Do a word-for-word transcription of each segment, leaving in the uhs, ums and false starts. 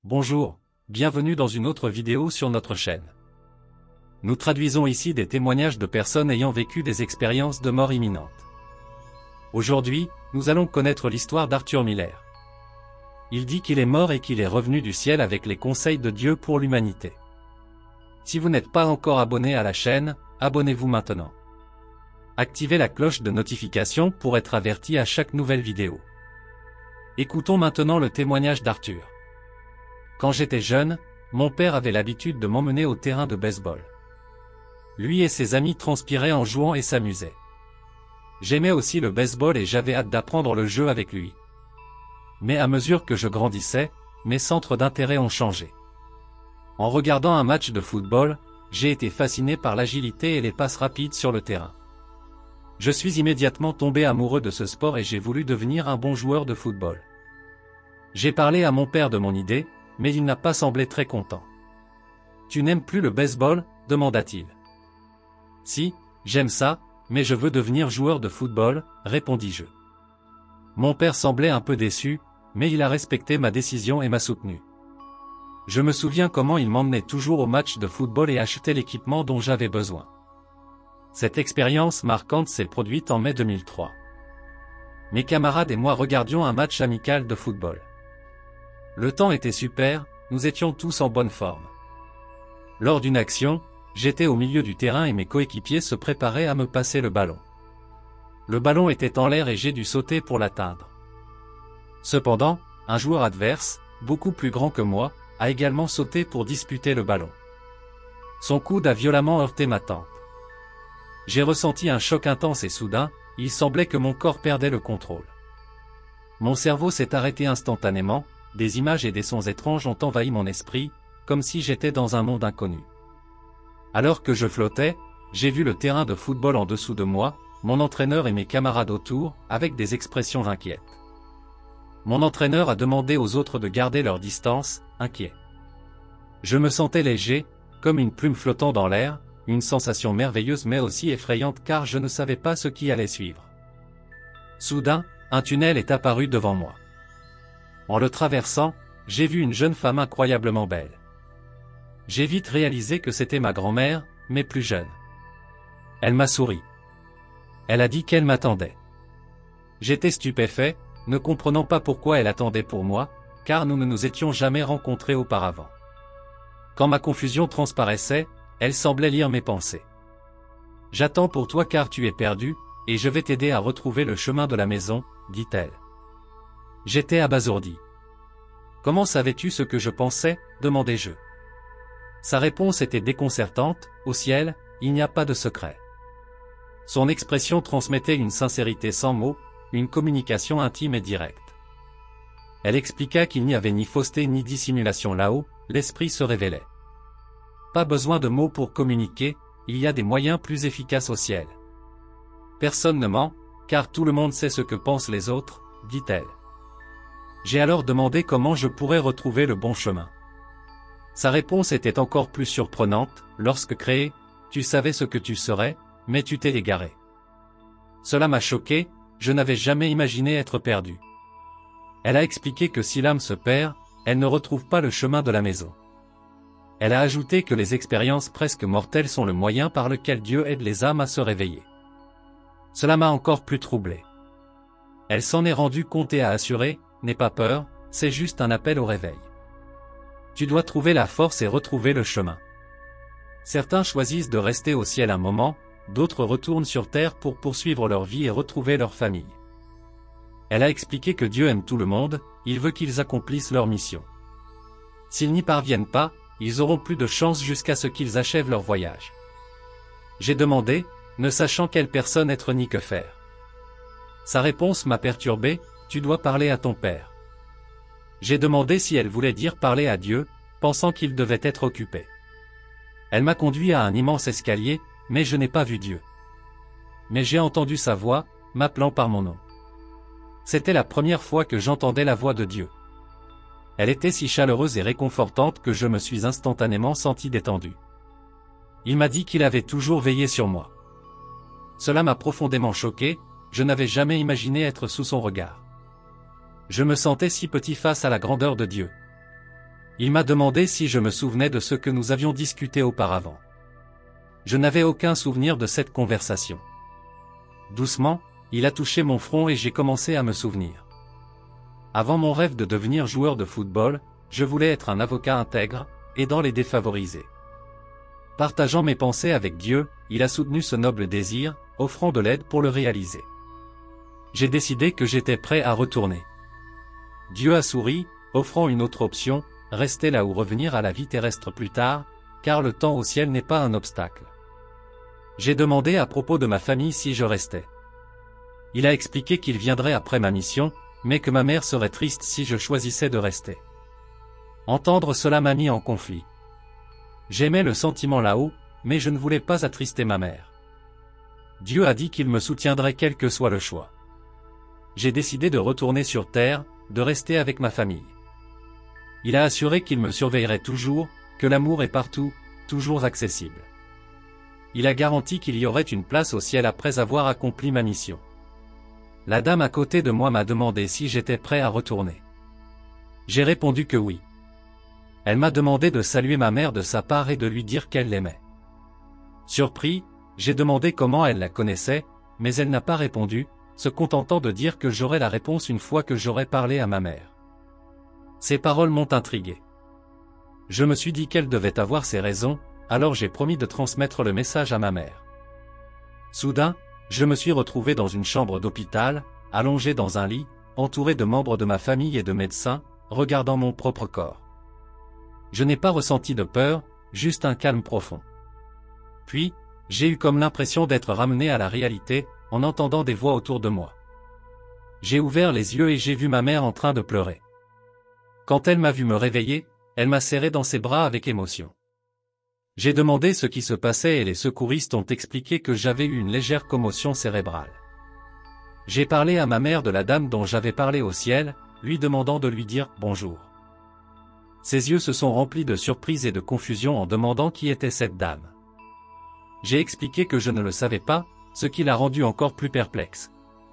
Bonjour, bienvenue dans une autre vidéo sur notre chaîne. Nous traduisons ici des témoignages de personnes ayant vécu des expériences de mort imminente. Aujourd'hui, nous allons connaître l'histoire d'Arthur Miller. Il dit qu'il est mort et qu'il est revenu du ciel avec les conseils de Dieu pour l'humanité. Si vous n'êtes pas encore abonné à la chaîne, abonnez-vous maintenant. Activez la cloche de notification pour être averti à chaque nouvelle vidéo. Écoutons maintenant le témoignage d'Arthur. Quand j'étais jeune, mon père avait l'habitude de m'emmener au terrain de baseball. Lui et ses amis transpiraient en jouant et s'amusaient. J'aimais aussi le baseball et j'avais hâte d'apprendre le jeu avec lui. Mais à mesure que je grandissais, mes centres d'intérêt ont changé. En regardant un match de football, j'ai été fasciné par l'agilité et les passes rapides sur le terrain. Je suis immédiatement tombé amoureux de ce sport et j'ai voulu devenir un bon joueur de football. J'ai parlé à mon père de mon idée, mais il n'a pas semblé très content. « Tu n'aimes plus le baseball ?» demanda-t-il. « Si, j'aime ça, mais je veux devenir joueur de football », répondis-je. Mon père semblait un peu déçu, mais il a respecté ma décision et m'a soutenu. Je me souviens comment il m'emmenait toujours au match de football et achetait l'équipement dont j'avais besoin. Cette expérience marquante s'est produite en mai deux mille trois. Mes camarades et moi regardions un match amical de football. Le temps était super, nous étions tous en bonne forme. Lors d'une action, j'étais au milieu du terrain et mes coéquipiers se préparaient à me passer le ballon. Le ballon était en l'air et j'ai dû sauter pour l'atteindre. Cependant, un joueur adverse, beaucoup plus grand que moi, a également sauté pour disputer le ballon. Son coude a violemment heurté ma tempe. J'ai ressenti un choc intense et soudain, il semblait que mon corps perdait le contrôle. Mon cerveau s'est arrêté instantanément, des images et des sons étranges ont envahi mon esprit, comme si j'étais dans un monde inconnu. Alors que je flottais, j'ai vu le terrain de football en dessous de moi, mon entraîneur et mes camarades autour, avec des expressions inquiètes. Mon entraîneur a demandé aux autres de garder leur distance, inquiet. Je me sentais léger, comme une plume flottant dans l'air, une sensation merveilleuse mais aussi effrayante car je ne savais pas ce qui allait suivre. Soudain, un tunnel est apparu devant moi. En le traversant, j'ai vu une jeune femme incroyablement belle. J'ai vite réalisé que c'était ma grand-mère, mais plus jeune. Elle m'a souri. Elle a dit qu'elle m'attendait. J'étais stupéfait, ne comprenant pas pourquoi elle attendait pour moi, car nous ne nous étions jamais rencontrés auparavant. Quand ma confusion transparaissait, elle semblait lire mes pensées. « J'attends pour toi car tu es perdu, et je vais t'aider à retrouver le chemin de la maison, » dit-elle. J'étais abasourdi. « Comment savais-tu ce que je pensais ?» demandai-je. Sa réponse était déconcertante, « Au ciel, il n'y a pas de secret. » Son expression transmettait une sincérité sans mots, une communication intime et directe. Elle expliqua qu'il n'y avait ni fausseté ni dissimulation là-haut, l'esprit se révélait. Pas besoin de mots pour communiquer, il y a des moyens plus efficaces au ciel. Personne ne ment, car tout le monde sait ce que pensent les autres, dit-elle. J'ai alors demandé comment je pourrais retrouver le bon chemin. Sa réponse était encore plus surprenante, lorsque créé, tu savais ce que tu serais, mais tu t'es égaré. Cela m'a choqué, je n'avais jamais imaginé être perdu. Elle a expliqué que si l'âme se perd, elle ne retrouve pas le chemin de la maison. Elle a ajouté que les expériences presque mortelles sont le moyen par lequel Dieu aide les âmes à se réveiller. Cela m'a encore plus troublé. Elle s'en est rendue compte et a assuré, « N'aie pas peur, c'est juste un appel au réveil. Tu dois trouver la force et retrouver le chemin. » Certains choisissent de rester au ciel un moment, d'autres retournent sur terre pour poursuivre leur vie et retrouver leur famille. Elle a expliqué que Dieu aime tout le monde, il veut qu'ils accomplissent leur mission. S'ils n'y parviennent pas, ils auront plus de chance jusqu'à ce qu'ils achèvent leur voyage. J'ai demandé, ne sachant quelle personne être ni que faire. Sa réponse m'a perturbé, tu dois parler à ton père. J'ai demandé si elle voulait dire parler à Dieu, pensant qu'il devait être occupé. Elle m'a conduit à un immense escalier, mais je n'ai pas vu Dieu. Mais j'ai entendu sa voix, m'appelant par mon nom. C'était la première fois que j'entendais la voix de Dieu. Elle était si chaleureuse et réconfortante que je me suis instantanément senti détendu. Il m'a dit qu'il avait toujours veillé sur moi. Cela m'a profondément choqué, je n'avais jamais imaginé être sous son regard. Je me sentais si petit face à la grandeur de Dieu. Il m'a demandé si je me souvenais de ce que nous avions discuté auparavant. Je n'avais aucun souvenir de cette conversation. Doucement, il a touché mon front et j'ai commencé à me souvenir. Avant mon rêve de devenir joueur de football, je voulais être un avocat intègre, aidant les défavorisés. Partageant mes pensées avec Dieu, il a soutenu ce noble désir, offrant de l'aide pour le réaliser. J'ai décidé que j'étais prêt à retourner. Dieu a souri, offrant une autre option, rester là ou revenir à la vie terrestre plus tard, car le temps au ciel n'est pas un obstacle. J'ai demandé à propos de ma famille si je restais. Il a expliqué qu'il viendrait après ma mission, mais que ma mère serait triste si je choisissais de rester. Entendre cela m'a mis en conflit. J'aimais le sentiment là-haut, mais je ne voulais pas attrister ma mère. Dieu a dit qu'il me soutiendrait quel que soit le choix. J'ai décidé de retourner sur terre, de rester avec ma famille. Il a assuré qu'il me surveillerait toujours, que l'amour est partout, toujours accessible. Il a garanti qu'il y aurait une place au ciel après avoir accompli ma mission. La dame à côté de moi m'a demandé si j'étais prêt à retourner. J'ai répondu que oui. Elle m'a demandé de saluer ma mère de sa part et de lui dire qu'elle l'aimait. Surpris, j'ai demandé comment elle la connaissait, mais elle n'a pas répondu, se contentant de dire que j'aurais la réponse une fois que j'aurais parlé à ma mère. Ces paroles m'ont intrigué. Je me suis dit qu'elle devait avoir ses raisons, alors j'ai promis de transmettre le message à ma mère. Soudain, je me suis retrouvé dans une chambre d'hôpital, allongé dans un lit, entouré de membres de ma famille et de médecins, regardant mon propre corps. Je n'ai pas ressenti de peur, juste un calme profond. Puis, j'ai eu comme l'impression d'être ramené à la réalité, en entendant des voix autour de moi. J'ai ouvert les yeux et j'ai vu ma mère en train de pleurer. Quand elle m'a vu me réveiller, elle m'a serré dans ses bras avec émotion. J'ai demandé ce qui se passait et les secouristes ont expliqué que j'avais eu une légère commotion cérébrale. J'ai parlé à ma mère de la dame dont j'avais parlé au ciel, lui demandant de lui dire « bonjour ». Ses yeux se sont remplis de surprise et de confusion en demandant qui était cette dame. J'ai expliqué que je ne le savais pas, ce qui l'a rendu encore plus perplexe.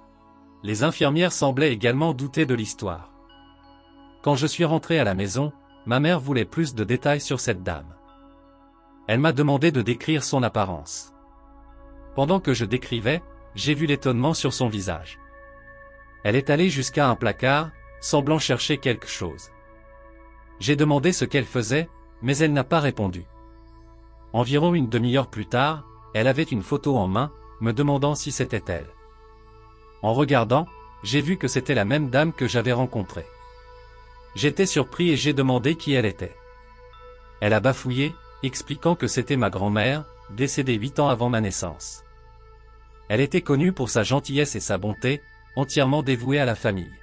Les infirmières semblaient également douter de l'histoire. Quand je suis rentré à la maison, ma mère voulait plus de détails sur cette dame. Elle m'a demandé de décrire son apparence. Pendant que je décrivais, j'ai vu l'étonnement sur son visage. Elle est allée jusqu'à un placard, semblant chercher quelque chose. J'ai demandé ce qu'elle faisait, mais elle n'a pas répondu. Environ une demi-heure plus tard, elle avait une photo en main, me demandant si c'était elle. En regardant, j'ai vu que c'était la même dame que j'avais rencontrée. J'étais surpris et j'ai demandé qui elle était. Elle a bafouillé, expliquant que c'était ma grand-mère, décédée huit ans avant ma naissance. Elle était connue pour sa gentillesse et sa bonté, entièrement dévouée à la famille.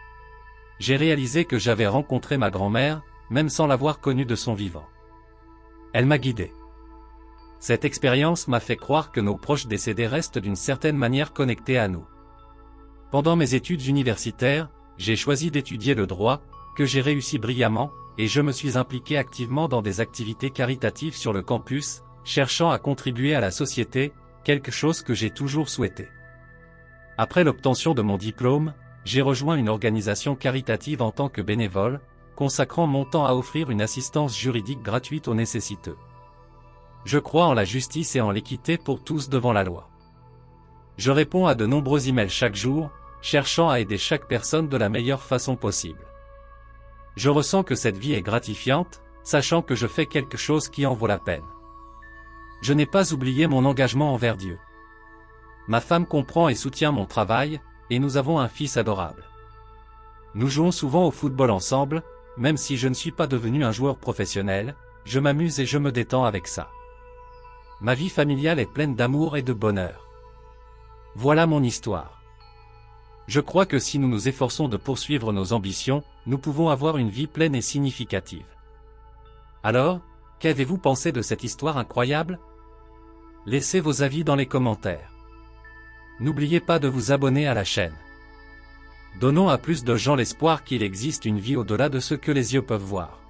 J'ai réalisé que j'avais rencontré ma grand-mère, même sans l'avoir connue de son vivant. Elle m'a guidé. Cette expérience m'a fait croire que nos proches décédés restent d'une certaine manière connectés à nous. Pendant mes études universitaires, j'ai choisi d'étudier le droit, que j'ai réussi brillamment, et je me suis impliqué activement dans des activités caritatives sur le campus, cherchant à contribuer à la société, quelque chose que j'ai toujours souhaité. Après l'obtention de mon diplôme, j'ai rejoint une organisation caritative en tant que bénévole, consacrant mon temps à offrir une assistance juridique gratuite aux nécessiteux. Je crois en la justice et en l'équité pour tous devant la loi. Je réponds à de nombreux emails chaque jour, cherchant à aider chaque personne de la meilleure façon possible. Je ressens que cette vie est gratifiante, sachant que je fais quelque chose qui en vaut la peine. Je n'ai pas oublié mon engagement envers Dieu. Ma femme comprend et soutient mon travail, et nous avons un fils adorable. Nous jouons souvent au football ensemble, même si je ne suis pas devenu un joueur professionnel, je m'amuse et je me détends avec ça. Ma vie familiale est pleine d'amour et de bonheur. Voilà mon histoire. Je crois que si nous nous efforçons de poursuivre nos ambitions, nous pouvons avoir une vie pleine et significative. Alors, qu'avez-vous pensé de cette histoire incroyable? Laissez vos avis dans les commentaires. N'oubliez pas de vous abonner à la chaîne. Donnons à plus de gens l'espoir qu'il existe une vie au-delà de ce que les yeux peuvent voir.